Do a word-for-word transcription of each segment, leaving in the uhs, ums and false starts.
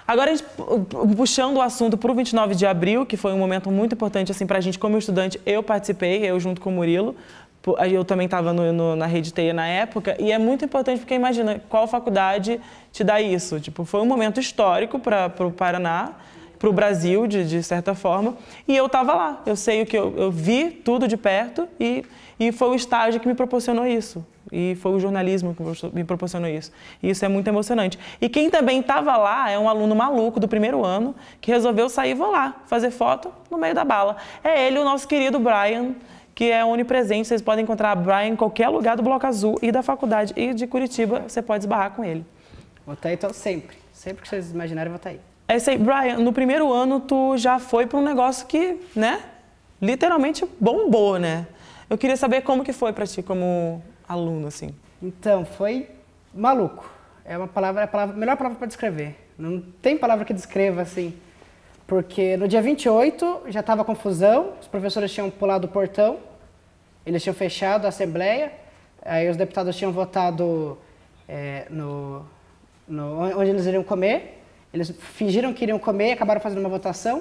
Agora, a gente, puxando o assunto para o vinte e nove de abril, que foi um momento muito importante assim, para a gente como estudante, eu participei, eu junto com o Murilo, eu também estava na Rede Teia na época, e é muito importante porque imagina, qual faculdade te dá isso? Tipo, foi um momento histórico para o Paraná, para o Brasil, de, de certa forma, e eu estava lá, eu sei o que eu, eu vi tudo de perto e, e foi o estágio que me proporcionou isso. E foi o jornalismo que me proporcionou isso. E isso é muito emocionante. E quem também estava lá é um aluno maluco do primeiro ano que resolveu sair e vou lá fazer foto no meio da bala. É ele, o nosso querido Brian, que é onipresente. Vocês podem encontrar Brian em qualquer lugar do Bloco Azul e da faculdade. E de Curitiba, você pode esbarrar com ele. Vou estar aí então sempre. Sempre que vocês imaginarem, eu vou estar aí. É isso aí. Brian, no primeiro ano, tu já foi para um negócio que, né, literalmente bombou, né? Eu queria saber como que foi para ti, como aluno, assim. Então, foi maluco. É uma palavra, é a palavra, a melhor palavra para descrever. Não tem palavra que descreva, assim. Porque no dia vinte e oito já estava confusão, os professores tinham pulado o portão, eles tinham fechado a assembleia, aí os deputados tinham votado é, no, no, onde eles iriam comer, eles fingiram que iriam comer e acabaram fazendo uma votação.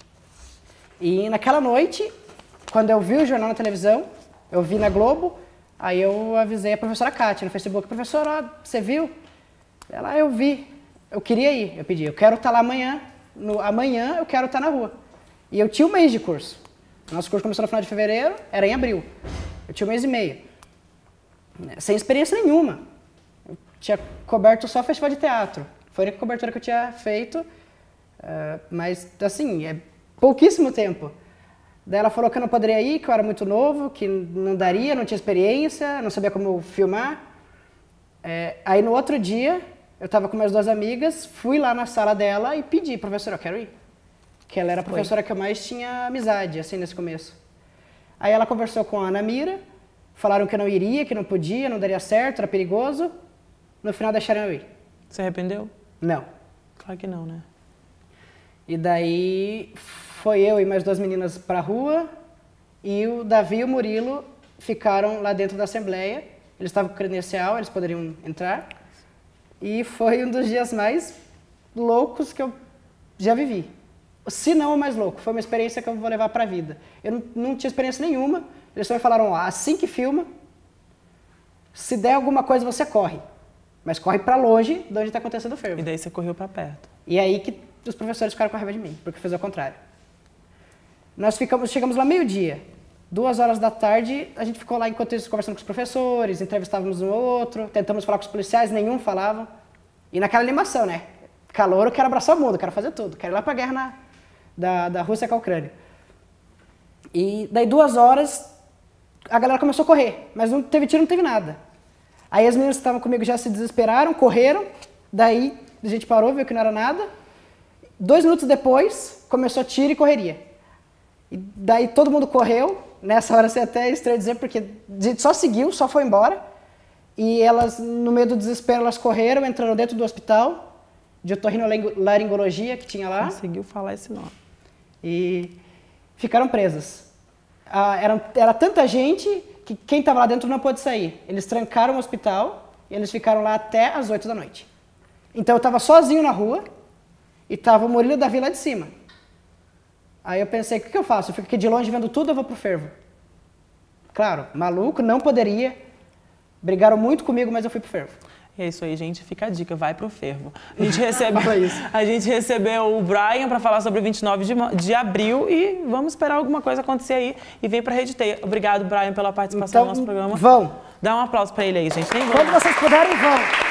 E naquela noite, quando eu vi o jornal na televisão, eu vi na Globo, aí eu avisei a professora Kátia no Facebook, professora, você viu? Ela, eu vi, eu queria ir, eu pedi, eu quero estar lá amanhã, no, amanhã eu quero estar na rua. E eu tinha um mês de curso. Nosso curso começou no final de fevereiro, era em abril. Eu tinha um mês e meio. Sem experiência nenhuma. Eu tinha coberto só festival de teatro. Foi a única cobertura que eu tinha feito, uh, mas assim, é pouquíssimo tempo. Daí ela falou que eu não poderia ir, que eu era muito novo, que não daria, não tinha experiência, não sabia como filmar. É, aí no outro dia, eu estava com minhas duas amigas, fui lá na sala dela e pedi, professora, eu quero ir. Que ela era a professora que eu mais tinha amizade, assim, nesse começo. Aí ela conversou com a Ana Mira, falaram que eu não iria, que não podia, não daria certo, era perigoso. No final deixaram eu ir. Você arrependeu? Não. Claro que não, né? E daí foi eu e mais duas meninas para a rua e o Davi e o Murilo ficaram lá dentro da Assembleia. Eles estavam com credencial, eles poderiam entrar. E foi um dos dias mais loucos que eu já vivi. Se não o mais louco, foi uma experiência que eu vou levar para a vida. Eu não, não tinha experiência nenhuma. Eles só me falaram, ó, assim que filma, se der alguma coisa você corre. Mas corre para longe de onde está acontecendo o fervo. E daí você correu para perto. E aí que os professores ficaram com raiva de mim, porque fez ao contrário. Nós ficamos, chegamos lá meio-dia. Duas horas da tarde, a gente ficou lá enquanto isso conversando com os professores, entrevistávamos um ou outro, tentamos falar com os policiais, nenhum falava. E naquela animação, né? Calor, eu quero abraçar o mundo, quero fazer tudo, quero ir lá para a guerra na, da, da Rússia com a Ucrânia. E daí duas horas, a galera começou a correr, mas não teve tiro, não teve nada. Aí as meninas que estavam comigo já se desesperaram, correram, daí a gente parou, viu que não era nada. Dois minutos depois, começou tiro e correria. E daí todo mundo correu, nessa hora você até é estranho dizer, porque a gente só seguiu, só foi embora. E elas, no meio do desespero, elas correram, entraram dentro do hospital de otorrinolaringologia que tinha lá. Conseguiu falar esse nome. E ficaram presas. Ah, era, era tanta gente que quem estava lá dentro não pôde sair. Eles trancaram o hospital e eles ficaram lá até as oito da noite. Então eu estava sozinho na rua e estava o Murilo e o Davi lá de cima. Aí eu pensei, o que, que eu faço? Eu fico aqui de longe vendo tudo, eu vou pro fervo. Claro, maluco, não poderia. Brigaram muito comigo, mas eu fui pro fervo. E é isso aí, gente. Fica a dica, vai pro fervo. A gente, recebe, a gente recebeu o Brian para falar sobre o vinte e nove de abril e vamos esperar alguma coisa acontecer aí e vem pra Rede Teia. Obrigado, Brian, pela participação então, no nosso programa. Vão. Dá um aplauso para ele aí, gente. Nem Quando vocês puderem, vão.